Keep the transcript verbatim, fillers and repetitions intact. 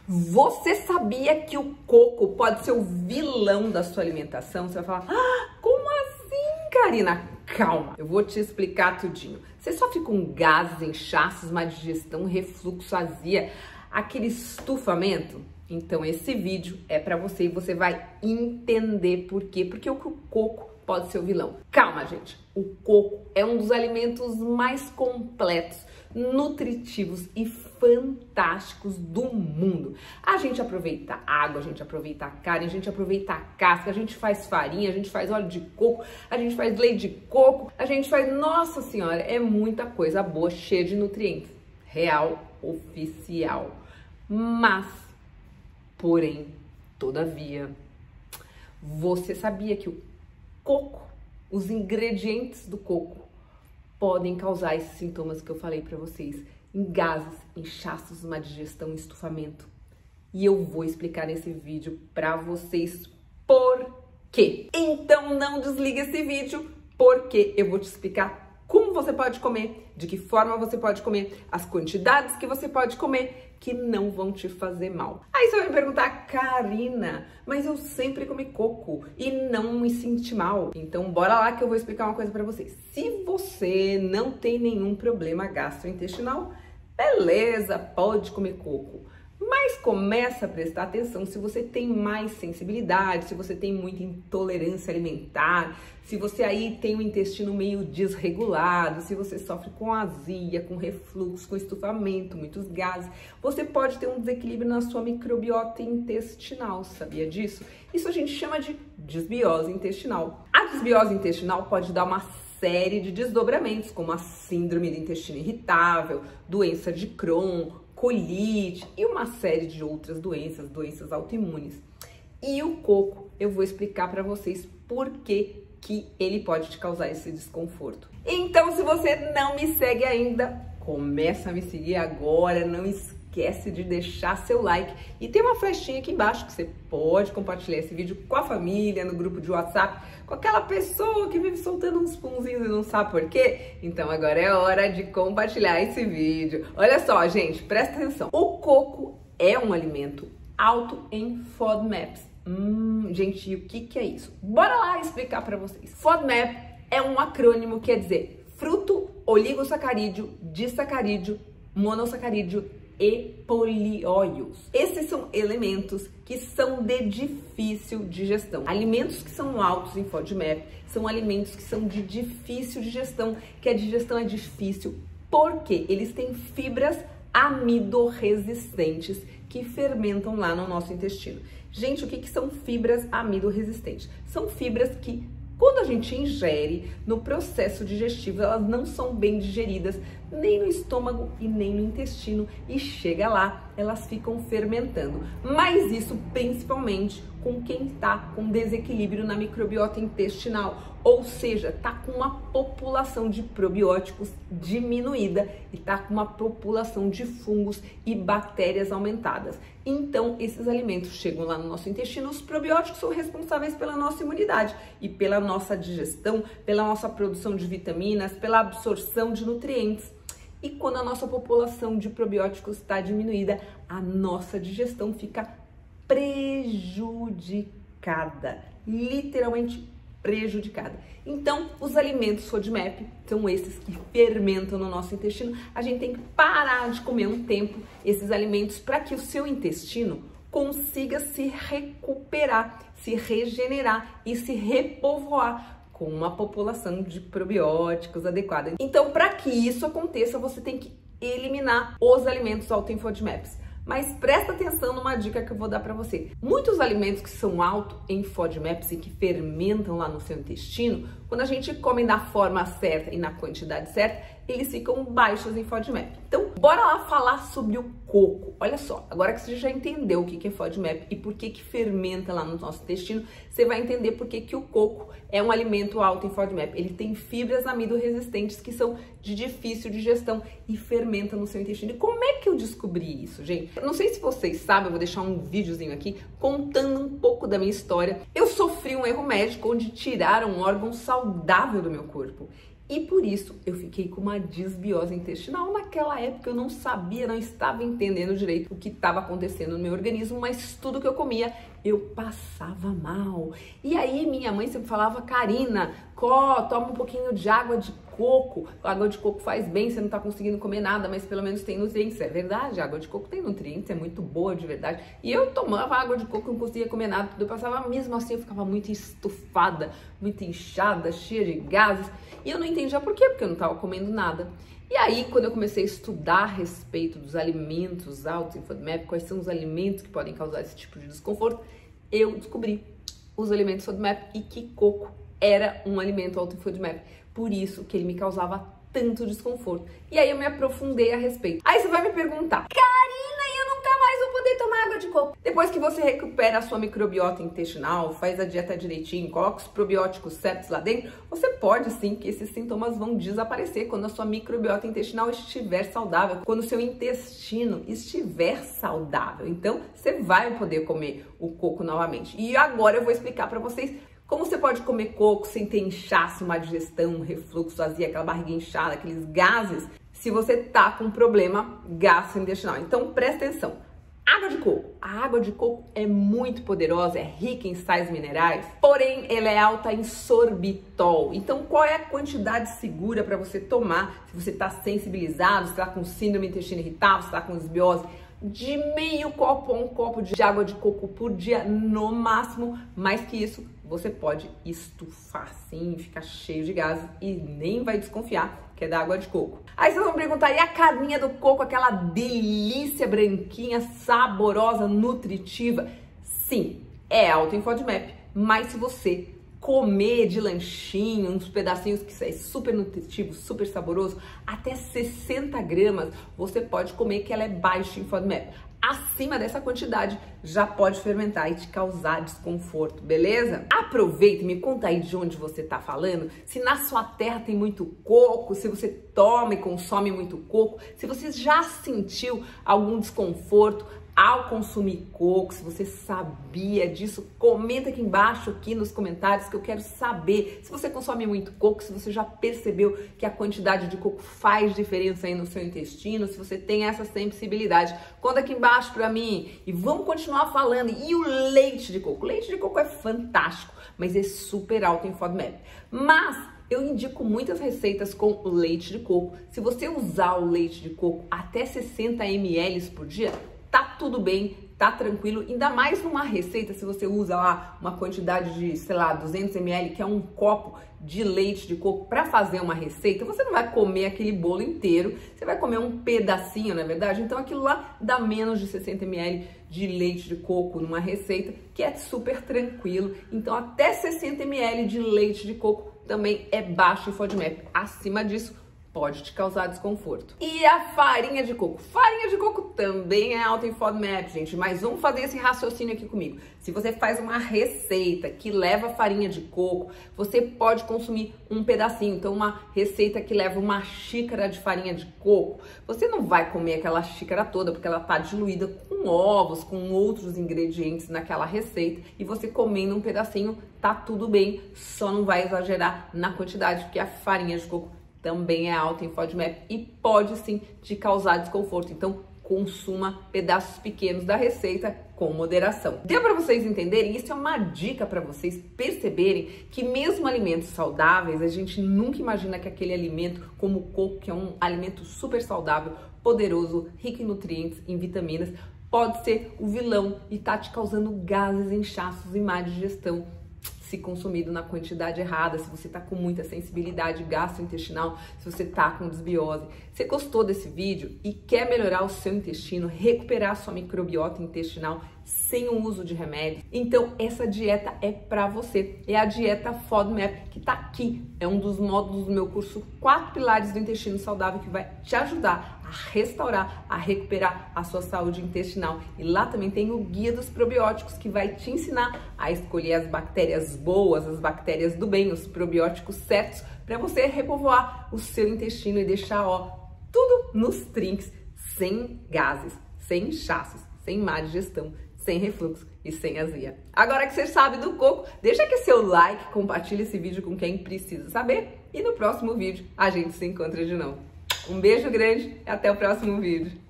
Você sabia que o coco pode ser o vilão da sua alimentação? Você vai falar, ah, como assim, Karina? Calma, eu vou te explicar tudinho. Você sofre com gases, inchaços, má digestão, refluxo, azia, aquele estufamento? Então esse vídeo é pra você e você vai entender por quê. Porque o coco pode ser o vilão. Calma, gente. O coco é um dos alimentos mais completos, nutritivos e fantásticos do mundo. A gente aproveita a água, a gente aproveita a carne, a gente aproveita a casca, a gente faz farinha, a gente faz óleo de coco, a gente faz leite de coco, a gente faz... Nossa Senhora, é muita coisa boa, cheia de nutrientes. Real, oficial. Mas, porém, todavia, você sabia que o coco, os ingredientes do coco, podem causar esses sintomas que eu falei para vocês, em gases, inchaços, má digestão, estufamento. E eu vou explicar nesse vídeo para vocês por quê. Então não desliga esse vídeo, porque eu vou te explicar como você pode comer, de que forma você pode comer, as quantidades que você pode comer, que não vão te fazer mal. Aí você vai me perguntar, Karina, mas eu sempre comi coco e não me senti mal. Então bora lá que eu vou explicar uma coisa pra vocês. Se você não tem nenhum problema gastrointestinal, beleza, pode comer coco. Mas começa a prestar atenção se você tem mais sensibilidade, se você tem muita intolerância alimentar, se você aí tem o intestino meio desregulado, se você sofre com azia, com refluxo, com estufamento, muitos gases, você pode ter um desequilíbrio na sua microbiota intestinal, sabia disso? Isso a gente chama de desbiose intestinal. A desbiose intestinal pode dar uma série de desdobramentos, como a síndrome do intestino irritável, doença de Crohn, colite e uma série de outras doenças, doenças autoimunes. E o coco, eu vou explicar para vocês por que que ele pode te causar esse desconforto. Então, se você não me segue ainda, começa a me seguir agora, não esquece de deixar seu like e tem uma flechinha aqui embaixo que você pode compartilhar esse vídeo com a família, no grupo de WhatsApp, com aquela pessoa que vive soltando uns punzinhos e não sabe por quê. Então agora é hora de compartilhar esse vídeo. Olha só, gente, presta atenção. O coco é um alimento alto em FODMAPs. Hum, gente, e o que que é isso? Bora lá explicar para vocês. FODMAP é um acrônimo que quer dizer fruto, oligosacarídeo, disacarídeo, monossacarídeo e polióios. Esses são elementos que são de difícil digestão. Alimentos que são altos em FODMAP são alimentos que são de difícil digestão, que a digestão é difícil porque eles têm fibras amidorresistentes que fermentam lá no nosso intestino. Gente, o que que são fibras amidorresistentes? São fibras que, quando a gente ingere no processo digestivo, elas não são bem digeridas nem no estômago e nem no intestino e chega lá, elas ficam fermentando. Mas isso principalmente com quem tá com desequilíbrio na microbiota intestinal, ou seja, tá com uma população de probióticos diminuída e tá com uma população de fungos e bactérias aumentadas. Então, esses alimentos chegam lá no nosso intestino, os probióticos são responsáveis pela nossa imunidade e pela nossa digestão, pela nossa produção de vitaminas, pela absorção de nutrientes. E quando a nossa população de probióticos está diminuída, a nossa digestão fica prejudicada, literalmente prejudicada. Então, os alimentos FODMAP são esses que fermentam no nosso intestino. A gente tem que parar de comer um tempo esses alimentos para que o seu intestino consiga se recuperar, se regenerar e se repovoar com uma população de probióticos adequada. Então, para que isso aconteça, você tem que eliminar os alimentos altos em FODMAPs. Mas presta atenção numa dica que eu vou dar para você. Muitos alimentos que são altos em FODMAPs e que fermentam lá no seu intestino, quando a gente come da forma certa e na quantidade certa, eles ficam baixos em FODMAP. Então, bora lá falar sobre o coco. Olha só, agora que você já entendeu o que é FODMAP e por que que fermenta lá no nosso intestino, você vai entender por que que o coco é um alimento alto em FODMAP. Ele tem fibras amidorresistentes que são de difícil digestão e fermentam no seu intestino. E como é que eu descobri isso, gente? Eu não sei se vocês sabem, eu vou deixar um videozinho aqui contando um pouco da minha história. Eu sofri um erro médico onde tiraram um órgão saudável do meu corpo. E por isso eu fiquei com uma disbiose intestinal. Naquela época eu não sabia, não estava entendendo direito o que estava acontecendo no meu organismo, mas tudo que eu comia eu passava mal. E aí minha mãe sempre falava: Karina, có, toma um pouquinho de água de coco. A água de coco faz bem, você não tá conseguindo comer nada, mas pelo menos tem nutrientes. É verdade, a água de coco tem nutrientes, é muito boa de verdade. E eu tomava água de coco, não conseguia comer nada, tudo eu passava, mesmo assim eu ficava muito estufada, muito inchada, cheia de gases. E eu não entendia por quê, porque eu não tava comendo nada. E aí, quando eu comecei a estudar a respeito dos alimentos altos em FODMAP, quais são os alimentos que podem causar esse tipo de desconforto, eu descobri os alimentos FODMAP e que coco era um alimento alto em FODMAP. Por isso que ele me causava tanto desconforto. E aí eu me aprofundei a respeito. Aí você vai me perguntar: Karina, eu nunca mais vou poder tomar água de coco. Depois que você recupera a sua microbiota intestinal, faz a dieta direitinho, coloca os probióticos certos lá dentro, você pode sim que esses sintomas vão desaparecer quando a sua microbiota intestinal estiver saudável, quando o seu intestino estiver saudável. Então, você vai poder comer o coco novamente. E agora eu vou explicar para vocês como você pode comer coco sem ter inchaço, má digestão, refluxo, azia, aquela barriga inchada, aqueles gases, se você tá com problema gastrointestinal. Então, presta atenção. Água de coco. A água de coco é muito poderosa, é rica em sais minerais, porém ela é alta em sorbitol. Então, qual é a quantidade segura para você tomar se você está sensibilizado, se está com síndrome do intestino irritável, se está com desbiose? De meio copo a um copo de água de coco por dia, no máximo. Mais que isso, você pode estufar sim, ficar cheio de gases e nem vai desconfiar que é da água de coco. Aí vocês vão perguntar: e a carninha do coco, aquela delícia branquinha, saborosa, nutritiva? Sim, é alta em FODMAP, mas se você comer de lanchinho, uns pedacinhos que é super nutritivo, super saboroso, até sessenta gramas, você pode comer que ela é baixa em FODMAP. Acima dessa quantidade já pode fermentar e te causar desconforto, beleza? Aproveita e me conta aí de onde você tá falando, se na sua terra tem muito coco, se você toma e consome muito coco, se você já sentiu algum desconforto ao consumir coco, se você sabia disso, comenta aqui embaixo, aqui nos comentários, que eu quero saber se você consome muito coco, se você já percebeu que a quantidade de coco faz diferença aí no seu intestino, se você tem essa sensibilidade. Conta aqui embaixo pra mim e vamos continuar falando. E o leite de coco? O leite de coco é fantástico, mas é super alto em FODMAP. Mas eu indico muitas receitas com leite de coco. Se você usar o leite de coco até sessenta mililitros por dia, tá tudo bem, tá tranquilo, ainda mais numa receita, se você usa lá uma quantidade de, sei lá, duzentos mililitros, que é um copo de leite de coco para fazer uma receita, você não vai comer aquele bolo inteiro, você vai comer um pedacinho, na verdade, então aquilo lá dá menos de sessenta mililitros de leite de coco numa receita, que é super tranquilo. Então até sessenta mililitros de leite de coco também é baixo em FODMAP. Acima disso, pode te causar desconforto. E a farinha de coco? Farinha de coco também é alta em FODMAP, gente, mas vamos fazer esse raciocínio aqui comigo. Se você faz uma receita que leva farinha de coco, você pode consumir um pedacinho. Então, uma receita que leva uma xícara de farinha de coco, você não vai comer aquela xícara toda, porque ela tá diluída com ovos, com outros ingredientes naquela receita, e você comendo um pedacinho, tá tudo bem, só não vai exagerar na quantidade, porque a farinha de coco também é alta em FODMAP e pode sim te causar desconforto. Então, consuma pedaços pequenos da receita com moderação. Deu para vocês entenderem? Isso é uma dica para vocês perceberem que mesmo alimentos saudáveis, a gente nunca imagina que aquele alimento, como o coco, que é um alimento super saudável, poderoso, rico em nutrientes, em vitaminas, pode ser o vilão e tá te causando gases, inchaços e má digestão, se consumido na quantidade errada, se você tá com muita sensibilidade gastrointestinal, se você tá com desbiose. Você gostou desse vídeo e quer melhorar o seu intestino, recuperar a sua microbiota intestinal sem o uso de remédios? Então essa dieta é para você. É a dieta FODMAP que tá aqui. É um dos módulos do meu curso quatro pilares do intestino saudável que vai te ajudar a restaurar, a recuperar a sua saúde intestinal. E lá também tem o guia dos probióticos que vai te ensinar a escolher as bactérias boas, as bactérias do bem, os probióticos certos para você repovoar o seu intestino e deixar, ó, tudo nos trinques, sem gases, sem inchaços, sem má digestão, sem refluxo e sem azia. Agora que você sabe do coco, deixa aqui seu like, compartilha esse vídeo com quem precisa saber e no próximo vídeo a gente se encontra de novo. Um beijo grande e até o próximo vídeo.